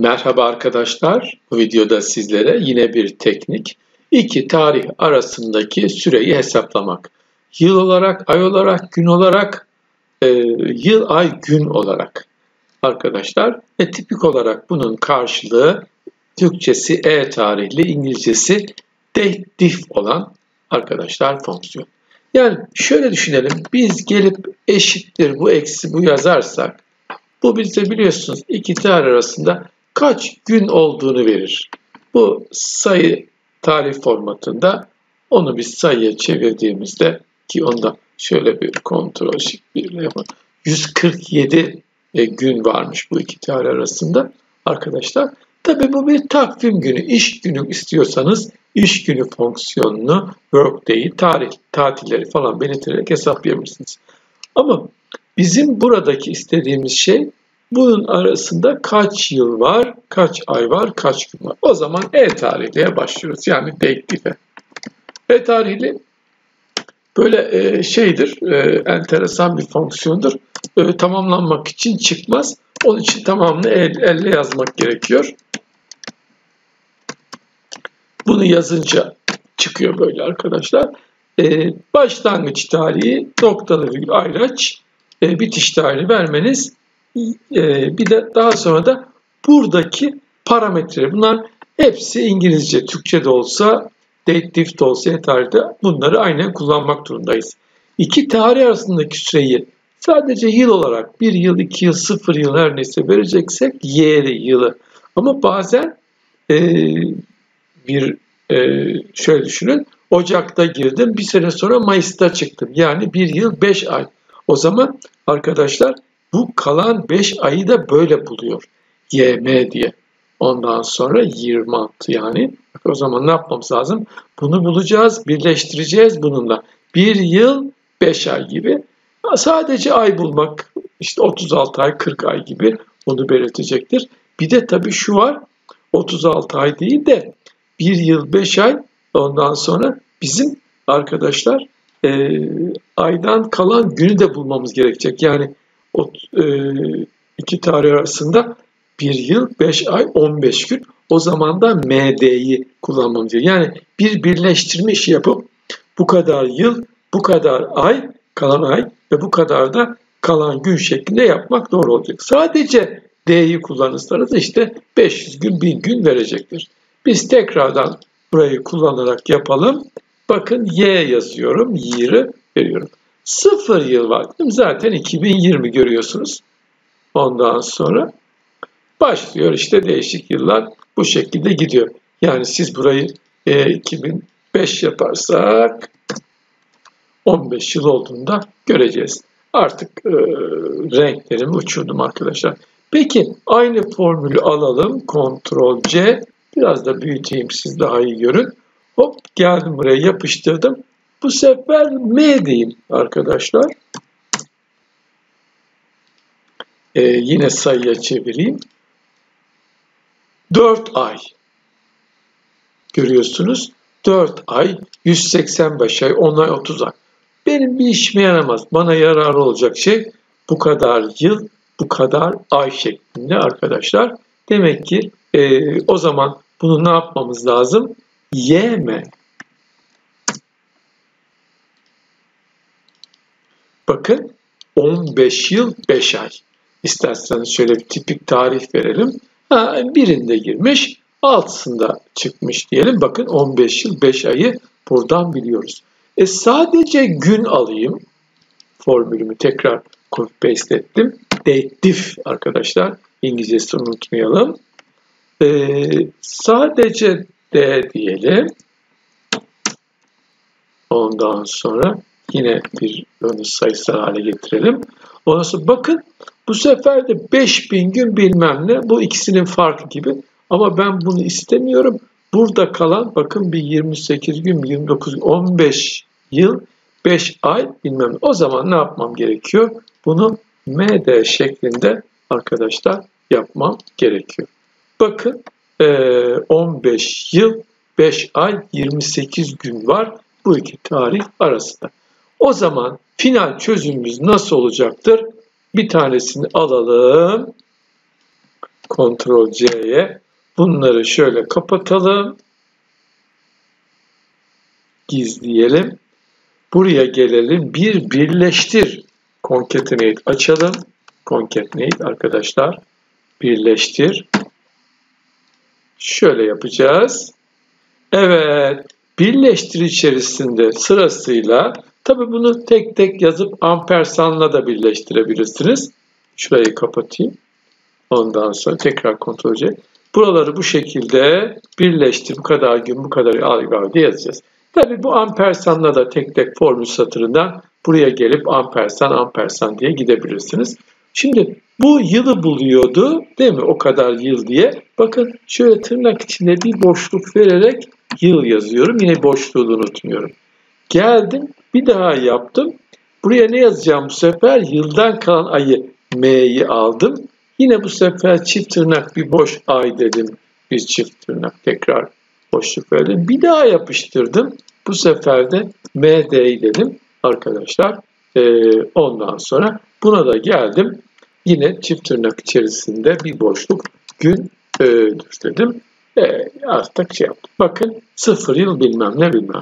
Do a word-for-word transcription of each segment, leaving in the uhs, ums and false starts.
Merhaba arkadaşlar, bu videoda sizlere yine bir teknik, iki tarih arasındaki süreyi hesaplamak. Yıl olarak, ay olarak, gün olarak, e, yıl, ay, gün olarak arkadaşlar. E, tipik olarak bunun karşılığı Türkçesi e-tarihli, İngilizcesi datif olan arkadaşlar fonksiyon. Yani şöyle düşünelim, biz gelip eşittir bu eksi bu yazarsak, bu bize biliyorsunuz iki tarih arasında kaç gün olduğunu verir. Bu sayı tarih formatında onu bir sayıya çevirdiğimizde ki onda şöyle bir kontrol shift bir ile yapalım. yüz kırk yedi gün varmış bu iki tarih arasında arkadaşlar. Tabii bu bir takvim günü, iş günü istiyorsanız iş günü fonksiyonunu workday'i, tarih, tatilleri falan belirterek hesaplayabilirsiniz. Ama bizim buradaki istediğimiz şey bunun arasında kaç yıl var, kaç ay var, kaç gün var. O zaman e-tarihliye başlıyoruz. Yani datif'e. E-tarihli böyle e, şeydir, e, enteresan bir fonksiyondur. E, tamamlanmak için çıkmaz. Onun için tamamını el, elle yazmak gerekiyor. Bunu yazınca çıkıyor böyle arkadaşlar. E, başlangıç tarihi, noktalı virgül ayraç, e, bitiş tarihi vermeniz. Bir de daha sonra da buradaki parametre, bunlar hepsi İngilizce, Türkçe de olsa, datif de olsa e-tarihte bunları aynen kullanmak durumundayız. İki tarih arasındaki süreyi sadece yıl olarak bir yıl, iki yıl, sıfır yıl her neyse vereceksek y'li yılı. Ama bazen e, bir e, şöyle düşünün, Ocak'ta girdim, bir sene sonra Mayıs'ta çıktım. Yani bir yıl beş ay. O zaman arkadaşlar bu kalan beş ayı da böyle buluyor. Y M diye. Ondan sonra yirmi altı yani. O zaman ne yapmamız lazım? Bunu bulacağız, birleştireceğiz bununla. Bir yıl beş ay gibi. Sadece ay bulmak işte otuz altı ay, kırk ay gibi onu belirtecektir. Bir de tabii şu var. otuz altı ay değil de bir yıl beş ay, ondan sonra bizim arkadaşlar e, aydan kalan günü de bulmamız gerekecek. Yani o e, iki tarih arasında bir yıl beş ay on beş gün. O zaman da M D'yi kullanmamız gerekiyor. Yani bir birleştirme işi yapıp bu kadar yıl, bu kadar ay, kalan ay ve bu kadar da kalan gün şeklinde yapmak doğru olacak. Sadece D'yi kullanırsanız işte beş yüz gün, bin gün verecektir. Biz tekrardan burayı kullanarak yapalım. Bakın Y yazıyorum, yirmi veriyorum. Sıfır yıl var. Zaten iki bin yirmi görüyorsunuz. Ondan sonra başlıyor işte değişik yıllar bu şekilde gidiyor. Yani siz burayı e, iki bin beş yaparsak on beş yıl olduğunda göreceğiz. Artık e, renklerimi uçurdum arkadaşlar. Peki aynı formülü alalım. kontrol C. Biraz da büyüteyim siz daha iyi görün. Hop geldim buraya yapıştırdım. Bu sefer M diyeyim arkadaşlar. Ee, yine sayıya çevireyim. dört ay. Görüyorsunuz. dört ay, yüz seksen beş ay, on ay, otuz ay. Benim bir işime yaramaz. Bana yararı olacak şey bu kadar yıl, bu kadar ay şeklinde arkadaşlar. Demek ki e, o zaman bunu ne yapmamız lazım? Y M. Bakın on beş yıl beş ay. İsterseniz şöyle bir tipik tarih verelim. Ha, birinde girmiş, altısında çıkmış diyelim. Bakın on beş yıl beş ayı buradan biliyoruz. E sadece gün alayım. Formülümü tekrar copy paste ettim. Datif arkadaşlar. İngilizcesi unutmayalım. E, sadece D diyelim. Ondan sonra yine bir onu sayısal hale getirelim. Ondan sonra bakın bu sefer de beş bin gün bilmem ne. Bu ikisinin farkı gibi. Ama ben bunu istemiyorum. Burada kalan bakın bir yirmi sekiz gün, yirmi dokuz gün, on beş yıl, beş ay bilmem ne. O zaman ne yapmam gerekiyor? Bunu M D şeklinde arkadaşlar yapmam gerekiyor. Bakın on beş yıl, beş ay, yirmi sekiz gün var bu iki tarih arasında. O zaman final çözümümüz nasıl olacaktır? Bir tanesini alalım. Ctrl C'ye bunları şöyle kapatalım. Gizleyelim. Buraya gelelim. Bir birleştir. Concatenate açalım. Concatenate arkadaşlar. Birleştir. Şöyle yapacağız. Evet. Birleştir içerisinde sırasıyla tabi bunu tek tek yazıp ampersandla da birleştirebilirsiniz. Şurayı kapatayım. Ondan sonra tekrar kontrol C. Buraları bu şekilde birleştir. Bu kadar gün bu kadar ay diye yazacağız. Tabi bu ampersandla da tek tek formül satırından buraya gelip ampersand ampersand diye gidebilirsiniz. Şimdi bu yılı buluyordu değil mi? O kadar yıl diye. Bakın şöyle tırnak içinde bir boşluk vererek yıl yazıyorum. Yine boşluğu unutmuyorum. Geldim bir daha yaptım. Buraya ne yazacağım bu sefer? Yıldan kalan ayı M'yi aldım. Yine bu sefer çift tırnak bir boş ay dedim. Bir çift tırnak tekrar boşluk verdim. Bir daha yapıştırdım. Bu sefer de M D'yi dedim arkadaşlar. Ee, ondan sonra buna da geldim. Yine çift tırnak içerisinde bir boşluk gün ö'dür dedim. Ee, artık şey yaptım. Bakın sıfır yıl bilmem ne bilmem.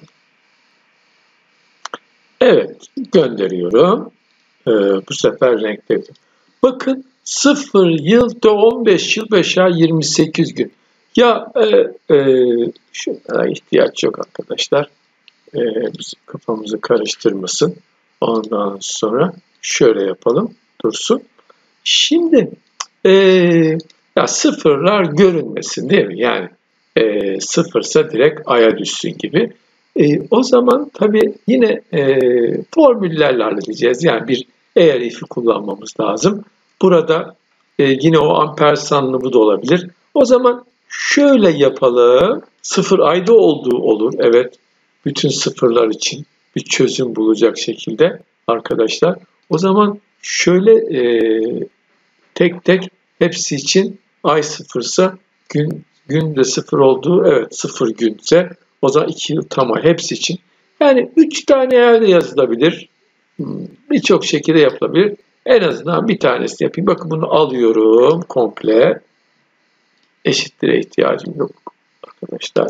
Evet gönderiyorum. Ee, bu sefer renkledim. Bakın sıfır yılda on beş yıl beş ay yirmi sekiz gün. Ya e, e, şunlara ihtiyaç yok arkadaşlar. E, bizim kafamızı karıştırmasın. Ondan sonra şöyle yapalım. Dursun. Şimdi e, ya sıfırlar görünmesin değil mi? Yani e, sıfırsa direkt aya düşsün gibi. E, o zaman tabii yine e, formüllerle halledeceğiz. Yani bir eğer if'i kullanmamız lazım. Burada e, yine o ampersandlı bu da olabilir. O zaman şöyle yapalım. Sıfır ayda olduğu olur. Evet. Bütün sıfırlar için bir çözüm bulacak şekilde arkadaşlar. O zaman şöyle e, tek tek hepsi için ay sıfırsa gün gün de sıfır olduğu evet sıfır günse o zaman iki yıl tam ay hepsi için. Yani üç tane yerde yazılabilir. Birçok şekilde yapılabilir. En azından bir tanesini yapayım. Bakın bunu alıyorum komple. Eşittire ihtiyacım yok arkadaşlar.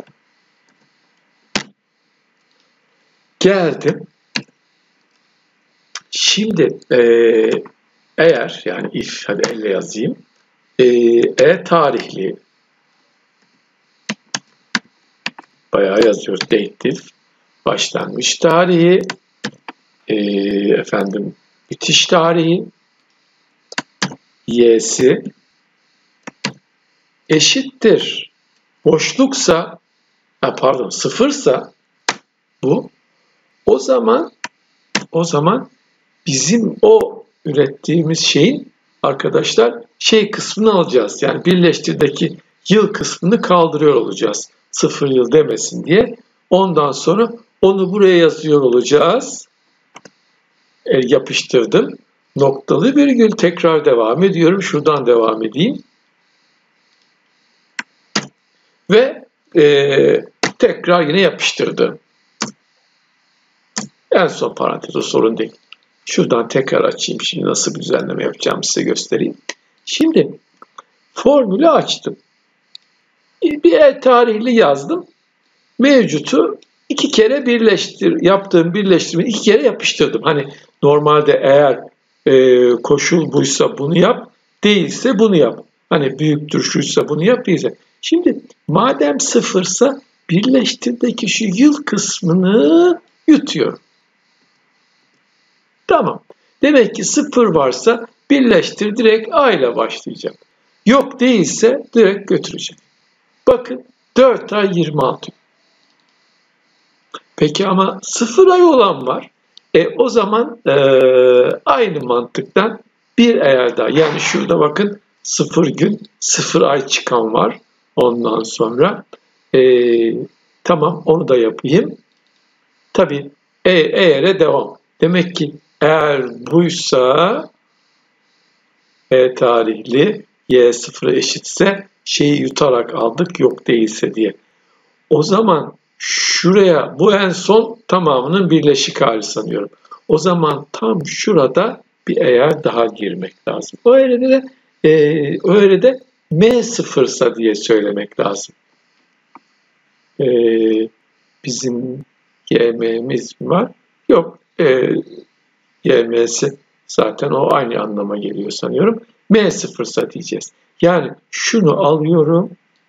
Geldim. Şimdi e, eğer yani if hadi elle yazayım. E, e tarihli bayağı yazıyoruz. Dative başlangıç tarihi e, efendim bitiş tarihi y'si eşittir boşluksa ha, pardon sıfırsa bu o zaman o zaman bizim o ürettiğimiz şeyin arkadaşlar şey kısmını alacağız. Yani birleştirdeki yıl kısmını kaldırıyor olacağız. Sıfır yıl demesin diye. Ondan sonra onu buraya yazıyor olacağız. E, yapıştırdım. Noktalı virgül tekrar devam ediyorum. Şuradan devam edeyim. Ve e, tekrar yine yapıştırdım. En son parantez o sorun değil. Şuradan tekrar açayım. Şimdi nasıl bir düzenleme yapacağımı size göstereyim. Şimdi formülü açtım. Bir e tarihli yazdım. Mevcutu iki kere birleştir, yaptığım birleştirmeyi iki kere yapıştırdım. Hani normalde eğer e, koşul buysa bunu yap, değilse bunu yap. Hani büyüktür şuysa bunu yap, değilse. Şimdi madem sıfırsa birleştirdeki şu yıl kısmını yutuyorum. Tamam. Demek ki sıfır varsa birleştir direkt A ile başlayacak. Yok değilse direkt götürecek. Bakın dört ay yirmi altı. Peki ama sıfır ay olan var. E o zaman e, aynı mantıktan bir eğer daha. Yani şurada bakın sıfır gün sıfır ay çıkan var. Ondan sonra e, tamam onu da yapayım. Tabii e, eğer'e devam. Demek ki eğer buysa e tarihli y sıfıra eşitse şeyi yutarak aldık yok değilse diye. O zaman şuraya bu en son tamamının birleşik hali sanıyorum. O zaman tam şurada bir eğer daha girmek lazım. Öyle de e, öyle de M sıfırsa diye söylemek lazım. Ee, bizim Y M'miz mi var? Yok. Ee, Y M'si zaten o aynı anlama geliyor sanıyorum. M sıfırsa diyeceğiz. Yani şunu alıyorum.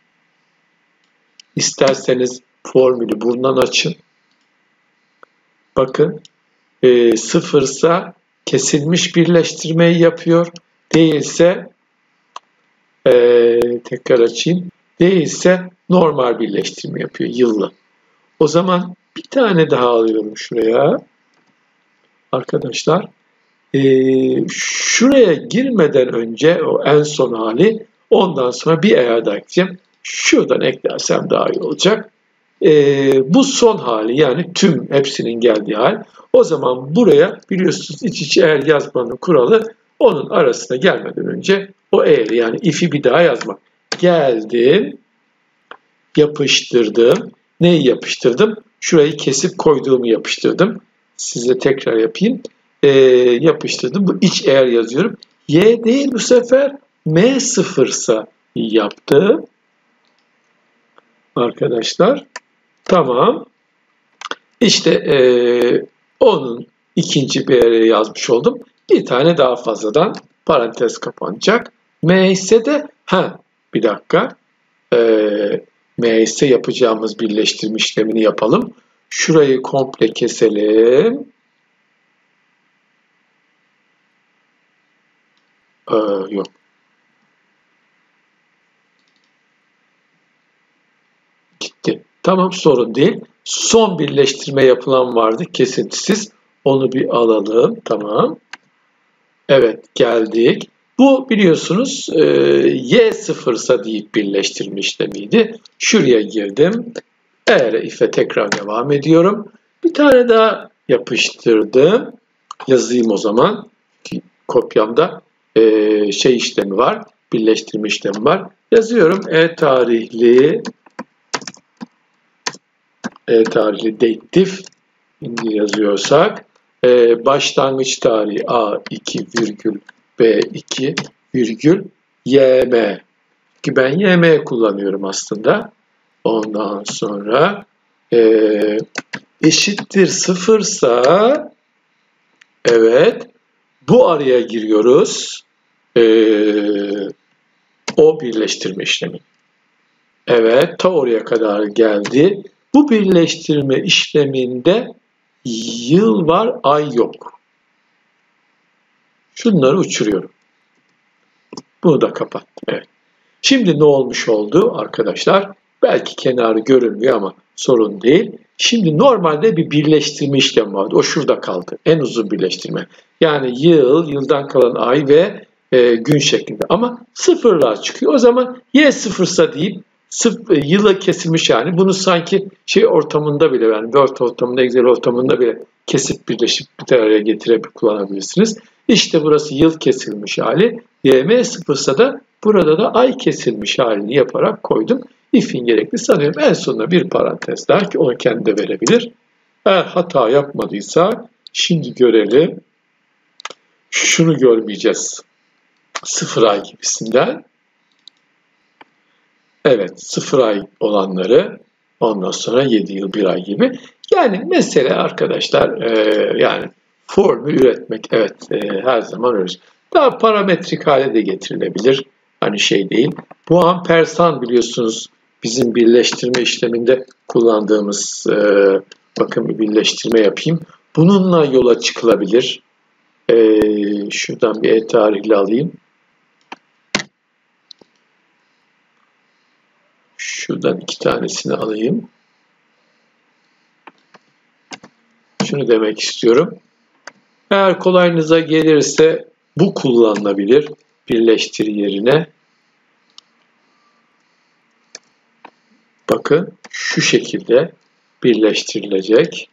İsterseniz formülü buradan açın. Bakın. E, sıfırsa kesilmiş birleştirmeyi yapıyor. Değilse e, tekrar açayım. Değilse normal birleştirme yapıyor. Yıllı. O zaman bir tane daha alıyorum şuraya. Arkadaşlar. E, şuraya girmeden önce o en son hali, ondan sonra bir eğer daha ekleyeceğim. Şuradan eklersem daha iyi olacak. E, bu son hali, yani tüm hepsinin geldiği hal. O zaman buraya biliyorsunuz iç içe eğer yazmanın kuralı, onun arasına gelmeden önce o eğri, yani if'i bir daha yazmak. Geldim, yapıştırdım. Neyi yapıştırdım? Şurayı kesip koyduğumu yapıştırdım. Size tekrar yapayım. E, yapıştırdım. Bu iç eğer yazıyorum. Y değil bu sefer, M sıfırsa yaptım. Arkadaşlar. Tamam. İşte e, onun ikinci bir yere yazmış oldum. Bir tane daha fazladan parantez kapanacak. M ise de ha bir dakika. E, M ise yapacağımız birleştirme işlemini yapalım. Şurayı komple keselim. Ee, yok. Gitti. Tamam, sorun değil. Son birleştirme yapılan vardı kesintisiz. Onu bir alalım. Tamam. Evet, geldik. Bu biliyorsunuz e, Y sıfırsa deyip birleştirme işlemiydi. Şuraya girdim. Eğer if'e tekrar devam ediyorum. Bir tane daha yapıştırdım. Yazayım o zaman. Kopyamda e, şey işlemi var. Birleştirme işlemi var. Yazıyorum. E tarihli E tarihli datif yazıyorsak e, başlangıç tarihi A iki virgül B iki virgül Y M, ki ben Y M kullanıyorum aslında. Ondan sonra e, eşittir sıfırsa evet, bu araya giriyoruz. E, o birleştirme işlemi. Evet, ta oraya kadar geldi. Bu birleştirme işleminde yıl var, ay yok. Şunları uçuruyorum. Bunu da kapattım. Evet. Şimdi ne olmuş oldu arkadaşlar? Belki kenarı görünmüyor ama sorun değil. Şimdi normalde bir birleştirme işlemi vardı. O şurada kaldı. En uzun birleştirme. Yani yıl, yıldan kalan ay ve e, gün şeklinde. Ama sıfırlar çıkıyor. O zaman y sıfırsa deyip sıfır, yıla kesilmiş yani. Bunu sanki şey ortamında bile, yani Word ortamında, Excel ortamında bile kesip birleşip bir araya getirip kullanabilirsiniz. İşte burası yıl kesilmiş hali. Y M sıfırsa da burada da ay kesilmiş halini yaparak koydum. If'in gerekli sanıyorum. En sonunda bir parantez daha, ki onu kendi de verebilir. Eğer hata yapmadıysa şimdi görelim. Şunu görmeyeceğiz. Sıfır ay gibisinden. Evet, sıfır ay olanları, ondan sonra yedi yıl bir ay gibi. Yani mesele arkadaşlar e, yani formül üretmek, evet e, her zaman öyle. Daha parametrik hale de getirilebilir. Hani şey değil. Bu ampersand biliyorsunuz bizim birleştirme işleminde kullandığımız, e, bakın bir birleştirme yapayım. Bununla yola çıkılabilir. E, şuradan bir e tarihli alayım. Şuradan iki tanesini alayım. Şunu demek istiyorum. Eğer kolayınıza gelirse bu kullanılabilir birleştir yerine. Bakın şu şekilde birleştirilecek.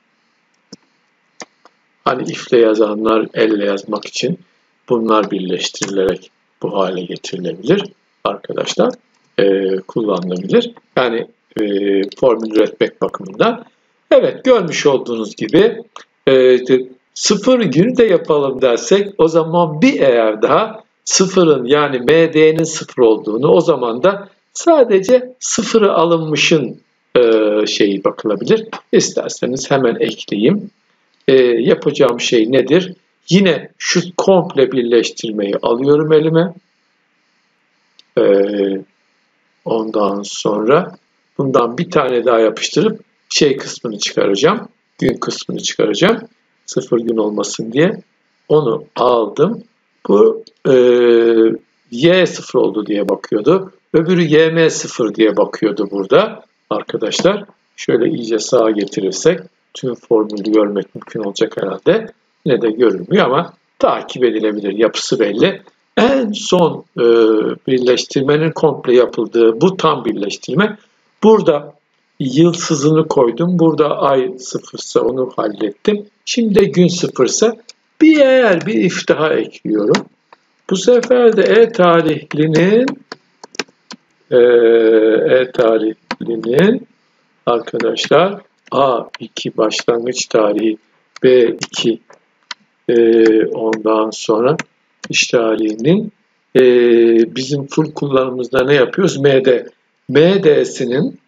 Hani if'le yazanlar elle yazmak için bunlar birleştirilerek bu hale getirilebilir arkadaşlar. E, kullanılabilir. Yani e, formül üretmek bakımından. Evet, görmüş olduğunuz gibi e, sıfır günü de yapalım dersek o zaman bir eğer daha sıfırın yani M D'nin sıfır olduğunu, o zaman da sadece sıfırı alınmışın e, şeyi bakılabilir. İsterseniz hemen ekleyeyim. E, yapacağım şey nedir? Yine şu komple birleştirmeyi alıyorum elime. E, ondan sonra bundan bir tane daha yapıştırıp şey kısmını çıkaracağım. Gün kısmını çıkaracağım. Sıfır gün olmasın diye. Onu aldım. Bu e, Y sıfır oldu diye bakıyordu. Öbürü Y M sıfır diye bakıyordu burada. Arkadaşlar şöyle iyice sağa getirirsek tüm formülü görmek mümkün olacak herhalde. Yine de görünmüyor ama takip edilebilir. Yapısı belli. En son e, birleştirmenin komple yapıldığı bu tam birleştirme. Burada yıldızını koydum. Burada ay sıfırsa onu hallettim. Şimdi de gün sıfırsa bir eğer bir if daha ekliyorum. Bu sefer de E tarihlinin e, E tarihlinin arkadaşlar A iki başlangıç tarihi, B iki e, ondan sonra iş tarihinin e, bizim full kullanımımızda ne yapıyoruz? M D. M D'sinin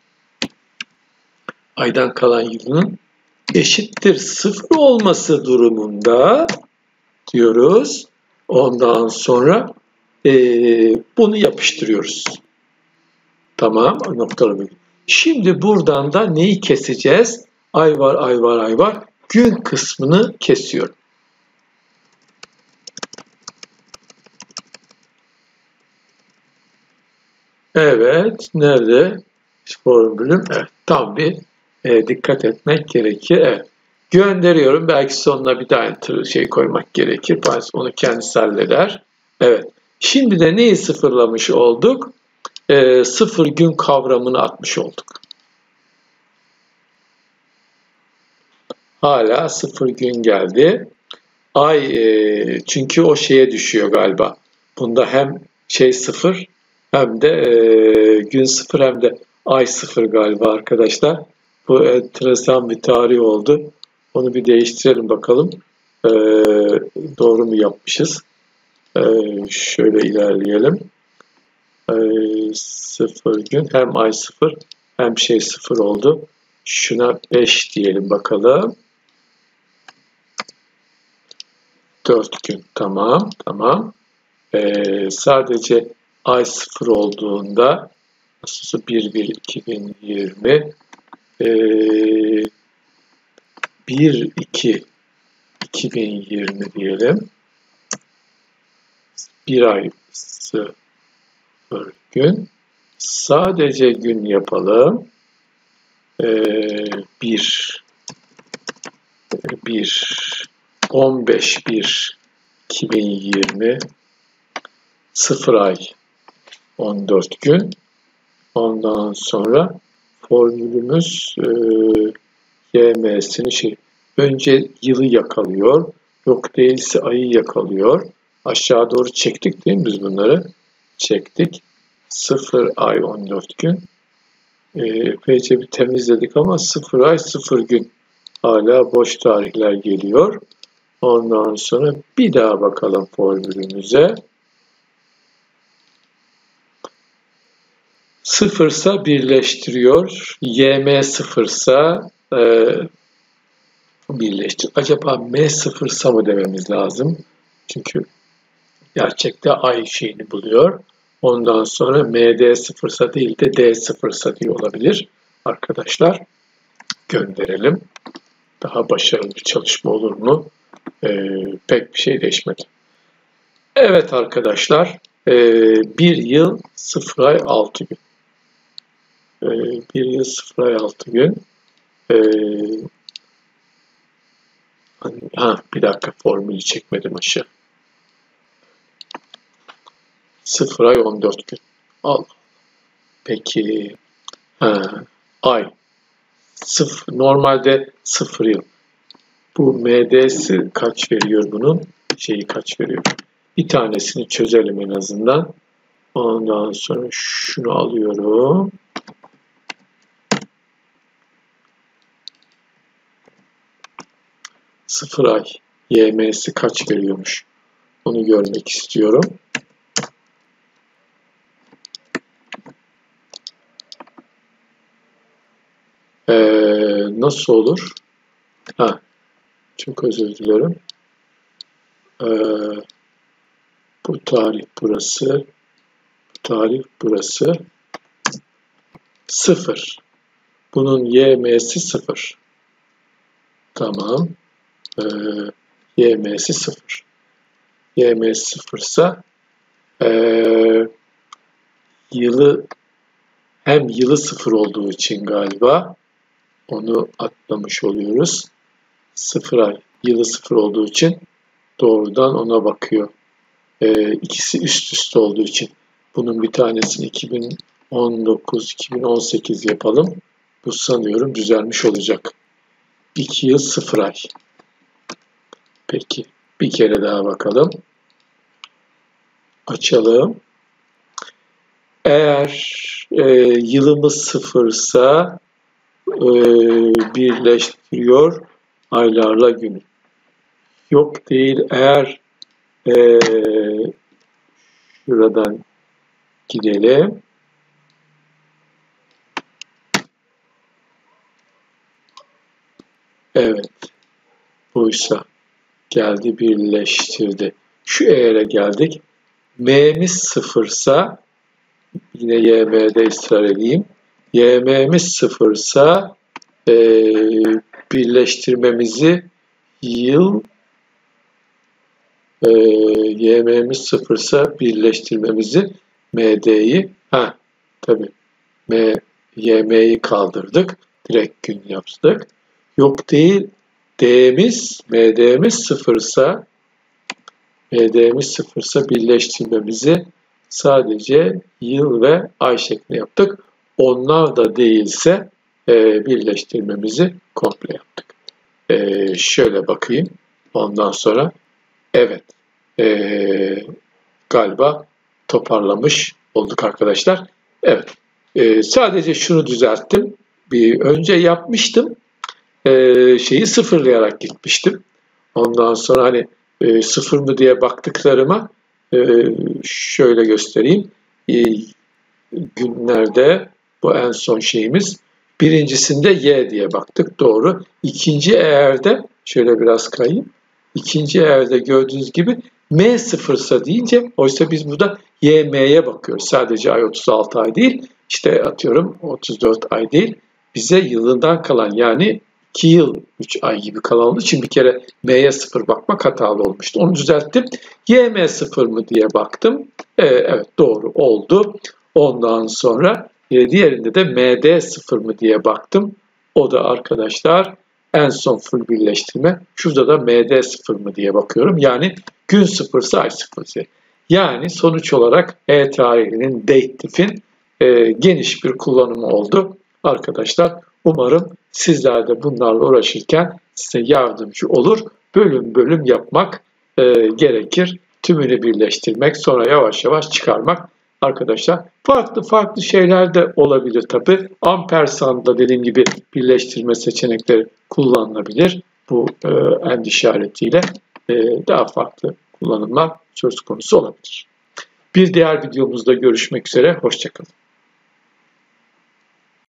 aydan kalan yılının eşittir sıfır olması durumunda diyoruz. Ondan sonra e, bunu yapıştırıyoruz. Tamam, noktalı virgül. Şimdi buradan da neyi keseceğiz? Ay var, ay var, ay var. Gün kısmını kesiyorum. Evet, nerede? Formülüm, evet, tam bir e, dikkat etmek gerekir. Evet. Gönderiyorum. Belki sonuna bir daha enter şey koymak gerekir. Onu kendisi halleder. Evet. Şimdi de neyi sıfırlamış olduk? E, sıfır gün kavramını atmış olduk. Hala sıfır gün geldi. Ay e, çünkü o şeye düşüyor galiba. Bunda hem şey sıfır hem de e, gün sıfır hem de ay sıfır galiba arkadaşlar. Bu enteresan bir tarih oldu. Onu bir değiştirelim bakalım. E, doğru mu yapmışız? E, şöyle ilerleyelim. E, sıfır gün hem ay sıfır hem şey sıfır oldu. Şuna beş diyelim bakalım. dört gün. Tamam. Tamam. Ee, sadece ay sıfır olduğunda nasılsa bir bir iki bin yirmi ee, bir iki iki bin yirmi diyelim. Bir ay sıfır gün. Sadece gün yapalım. Ee, bir bir on beş bir iki bin yirmi sıfır ay on dört gün. Ondan sonra formülümüz e, Y M'sini şey önce yılı yakalıyor. Yok değilse ayı yakalıyor. Aşağı doğru çektik değil mi biz bunları? Çektik. sıfır ay on dört gün. Epeyce bir temizledik ama sıfır ay sıfır gün. Hala boş tarihler geliyor. Ondan sonra bir daha bakalım formülümüze. Sıfırsa birleştiriyor. Y M sıfırsa e, birleştir. Acaba M sıfırsa mı dememiz lazım? Çünkü gerçekte ay şeyini buluyor. Ondan sonra M D sıfırsa değil de D sıfırsa diye olabilir. Arkadaşlar gönderelim. Daha başarılı bir çalışma olur mu? E, pek bir şey değişmedi. Evet arkadaşlar. E, bir yıl sıfır ay altı gün. Bir yıl sıfır ay altı gün. Ee, ha, bir dakika formülü çekmedim aşağı. sıfır ay on dört gün. Al. Peki. Ha, ay. Sıfır, normalde sıfır yıl. Bu M D'si kaç veriyor bunun? Şeyi kaç veriyor? Bir tanesini çözelim en azından. Ondan sonra şunu alıyorum. sıfır ay Y M'si kaç veriyormuş? Onu görmek istiyorum. Ee, nasıl olur? Ha, çok özür dilerim. Ee, bu tarih burası. Bu tarih burası. Sıfır. Bunun Y M'si sıfır. Tamam. Ee, Y M'si sıfır. Y M'si sıfırsa ee, yılı hem yılı sıfır olduğu için galiba onu atlamış oluyoruz. Sıfır ay. Yılı sıfır olduğu için doğrudan ona bakıyor. Ee, ikisi üst üste olduğu için. Bunun bir tanesini iki bin on dokuz iki bin on sekiz yapalım. Bu sanıyorum düzelmiş olacak. iki yıl sıfır ay. Peki. Bir kere daha bakalım. Açalım. Eğer e, yılımız sıfırsa e, birleştiriyor aylarla günü. Yok değil. Eğer e, şuradan gidelim. Evet. Buysa geldi birleştirdi. Şu eğere geldik. M'miz sıfırsa yine Y M'de ısrar edeyim. Y M'miz sıfırsa e, birleştirmemizi yıl e, Y M'miz sıfırsa birleştirmemizi M D'yi ha tabii M Y M'yi kaldırdık. Direkt gün yaptık. Yok değil. D'miz M D'miz sıfırsa M D'miz sıfırsa birleştirmemizi sadece yıl ve ay şeklinde yaptık. Onlar da değilse e, birleştirmemizi komple yaptık. E, şöyle bakayım. Ondan sonra evet e, galiba toparlamış olduk arkadaşlar. Evet. E, sadece şunu düzelttim. Bir önce yapmıştım. E, şeyi sıfırlayarak gitmiştim. Ondan sonra hani e, sıfır mı diye baktıklarıma e, şöyle göstereyim. E, günlerde bu en son şeyimiz. Birincisinde Y diye baktık. Doğru. İkinci eğerde şöyle biraz kayayım. İkinci eğerde gördüğünüz gibi M sıfırsa deyince oysa biz burada Y M'ye bakıyoruz. Sadece ay otuz altı ay değil. İşte atıyorum otuz dört ay değil. Bize yılından kalan yani iki yıl üç ay gibi kalan olduğu için bir kere M'ye sıfır bakmak hatalı olmuştu. Onu düzelttim. Y M sıfır mı diye baktım. Ee, evet doğru oldu. Ondan sonra e, diğerinde de M D sıfır mı diye baktım. O da arkadaşlar en son full birleştirme. Şurada da M D sıfır mı diye bakıyorum. Yani gün sıfırsa ay sıfırsa. Yani sonuç olarak E tarihinin date'if'in e, geniş bir kullanımı oldu. Arkadaşlar umarım sizler de bunlarla uğraşırken size yardımcı olur. Bölüm bölüm yapmak e, gerekir. Tümünü birleştirmek, sonra yavaş yavaş çıkarmak. Arkadaşlar farklı farklı şeyler de olabilir tabi. Ampersand'da dediğim gibi birleştirme seçenekleri kullanılabilir. Bu e, end işaretiyle e, daha farklı kullanımlar söz konusu olabilir. Bir diğer videomuzda görüşmek üzere. Hoşça kalın.